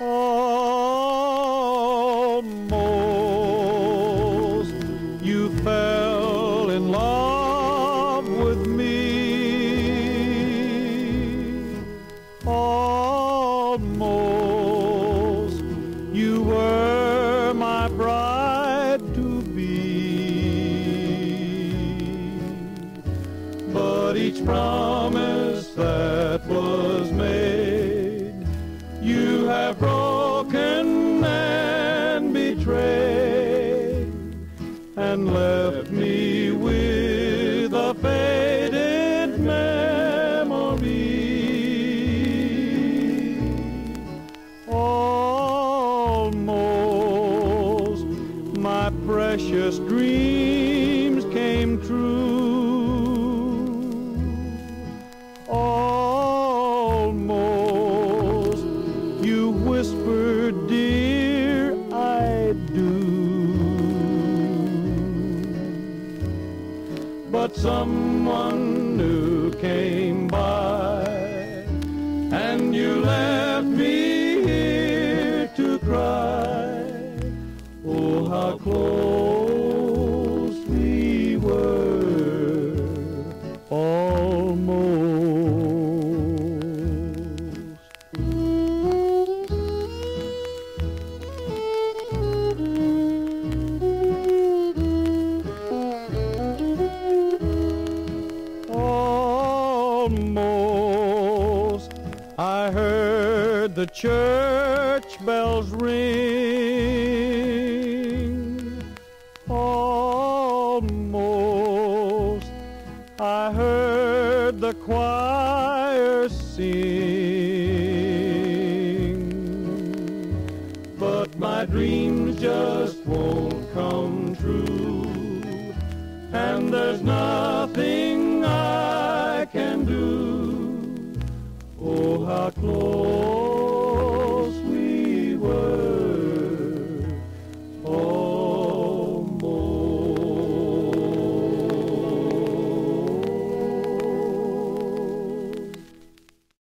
Almost you fell in love with me. Almost you were my bride-to-be. But each promise that was made, you have broken and betrayed, and left me with a faded memory. Almost my precious dreams came true. Almost you whispered, dear, I do. But someone new came by, and you left me here to cry. Oh, how close we were, almost. Almost I heard the church bells ring. Almost I heard the choir sing. But my dreams just won't come true, and there's nothing I can do. Oh, how close